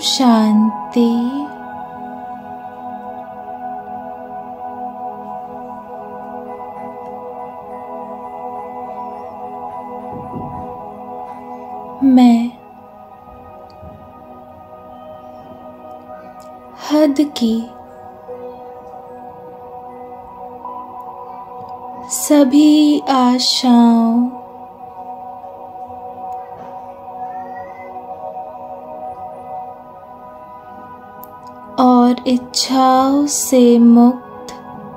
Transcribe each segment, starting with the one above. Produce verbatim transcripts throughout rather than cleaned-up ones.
शांति। मैं हद की सभी आशाओं और इच्छाओं से मुक्त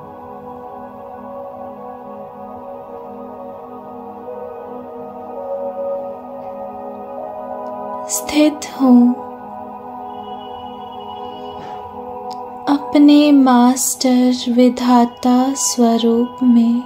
स्थित हूँ अपने मास्टर विधाता स्वरूप में।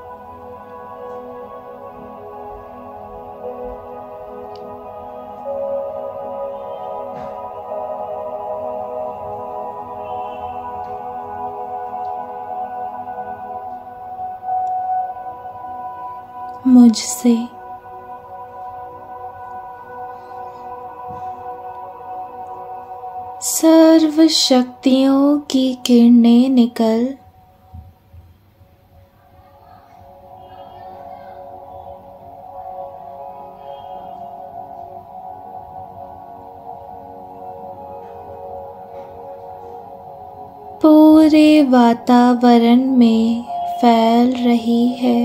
मुझसे सर्व शक्तियों की किरणें निकल पूरे वातावरण में फैल रही है।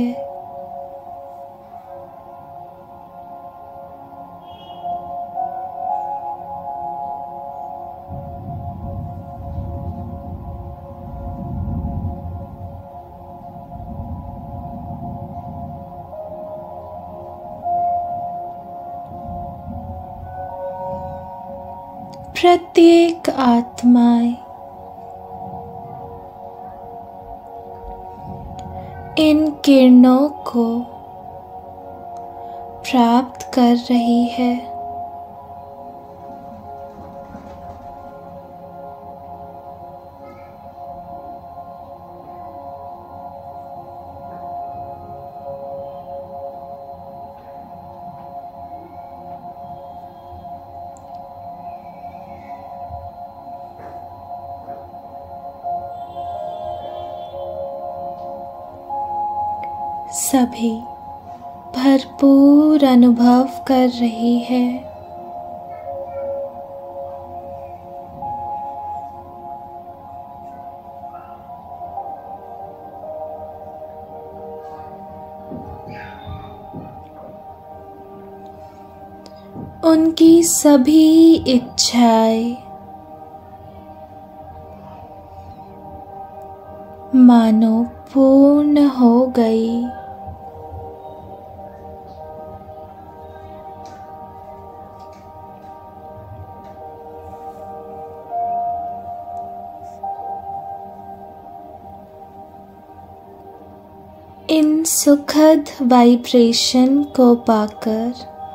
प्रत्येक आत्माएं इन किरणों को प्राप्त कर रही है। सभी भरपूर अनुभव कर रही है। उनकी सभी इच्छाएं मानो पूर्ण हो गई। इन सुखद वाइब्रेशन को पाकर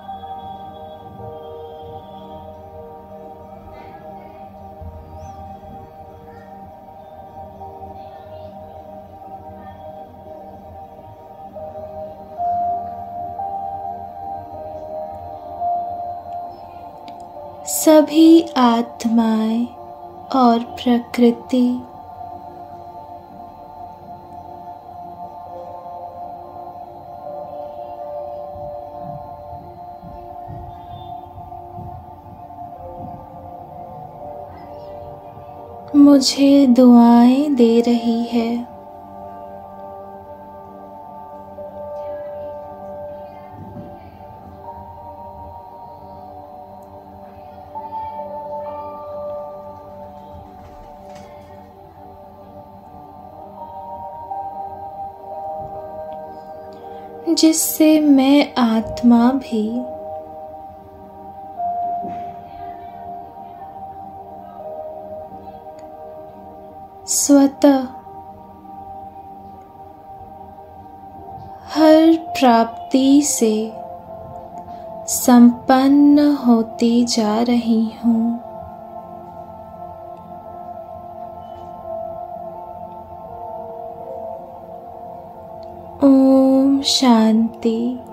सभी आत्माएं और प्रकृति मुझे दुआएं दे रही है। जिससे मैं आत्मा भी स्वतः हर प्राप्ति से संपन्न होती जा रही हूँ। ओम शांति।